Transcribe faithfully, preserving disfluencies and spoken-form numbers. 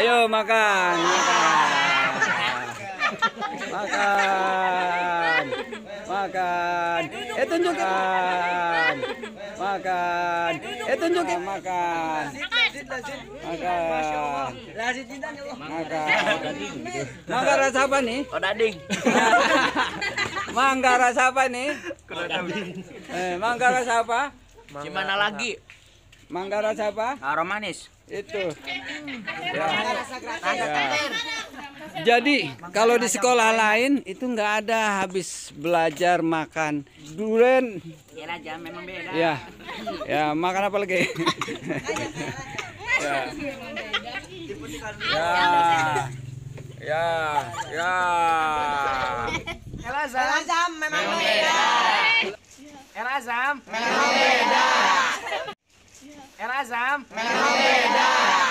Ayo makan, makan, makan, makan. Eh tunjukkan, makan. Eh tunjukin, makan, makan, makan. Mangga rasa apa nih? Oh dading. Mangga rasa apa nih? Eh, mangga rasa apa? Gimana lagi? Mangga rasa apa? Aroma manis. Itu. Ya. Ya. Jadi kalau di sekolah lain itu nggak ada habis belajar makan durian. Ya aja memang beda. Ya. Ya, makan apa lagi? Ya. Ya. Ya. Ya. Elazam memang beda. Elazam memang beda. Elazam memang beda.